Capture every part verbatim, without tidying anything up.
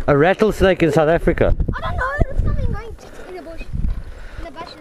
A rattlesnake in South Africa? I don't know, there's something going in the bush. In the bushes.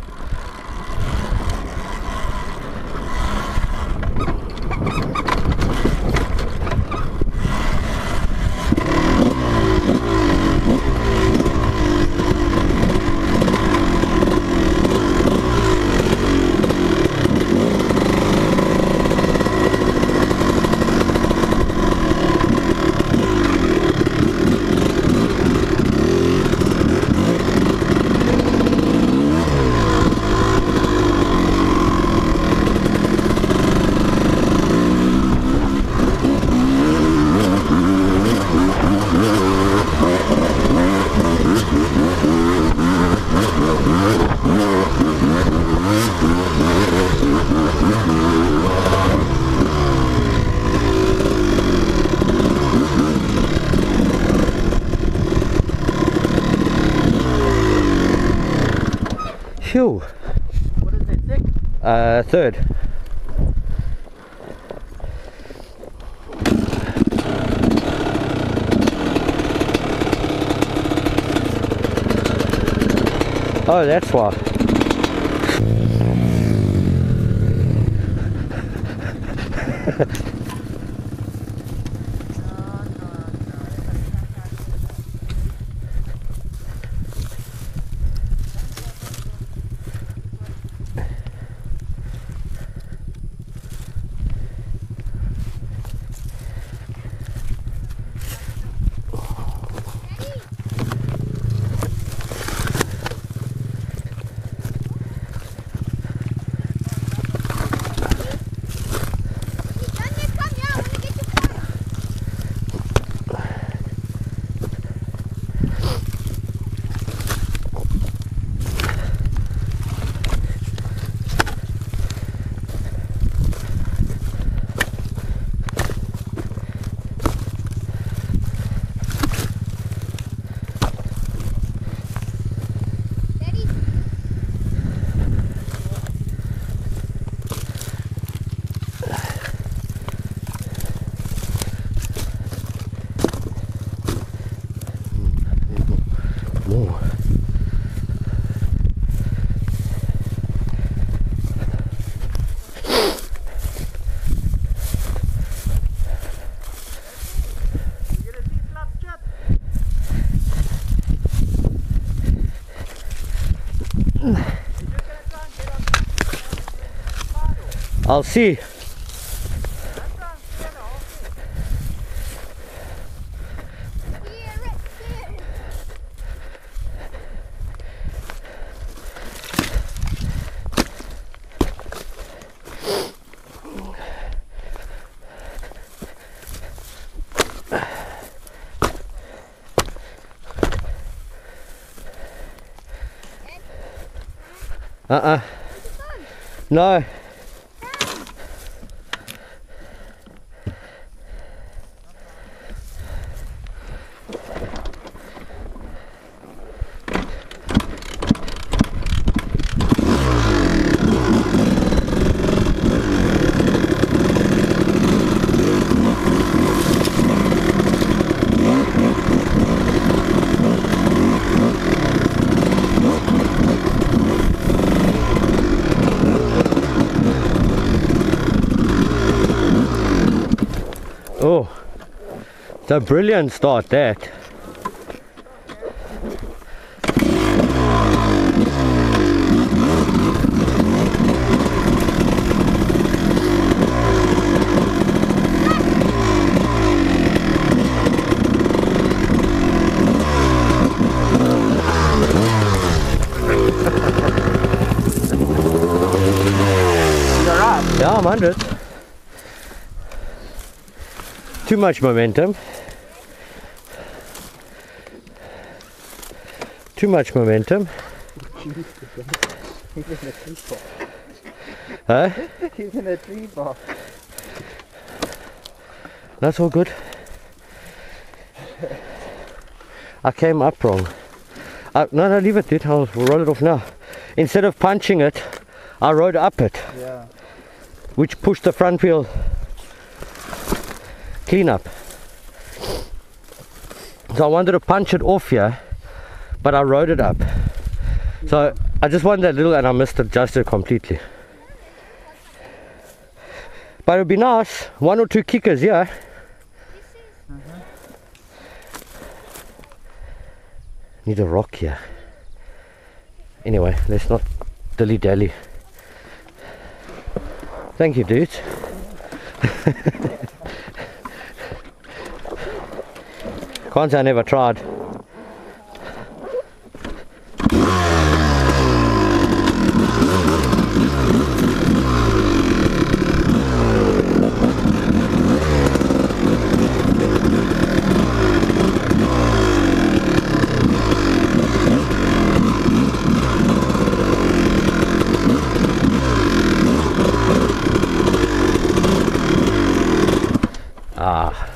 Phew. What is it, six? Uh, third. Oh, that's why. I'll see. Uh-uh. No. Oh, it's a brilliant start, that. Yeah, I'm under it. Too much momentum. Too much momentum. He's in a tree box. Huh? He's in a tree box. That's all good. I came up wrong. Uh, no, no, leave it, dude. I'll roll it off now. Instead of punching it, I rode up it. Yeah. Which pushed the front wheel clean up. So I wanted to punch it off here, but I rode it up. So I just wanted that little, and I missed it, just it completely. But it would be nice, one or two kickers, yeah. Uh-huh. Need a rock here. Anyway, let's not dilly-dally. Thank you, dudes. Can't say I never tried. Ah.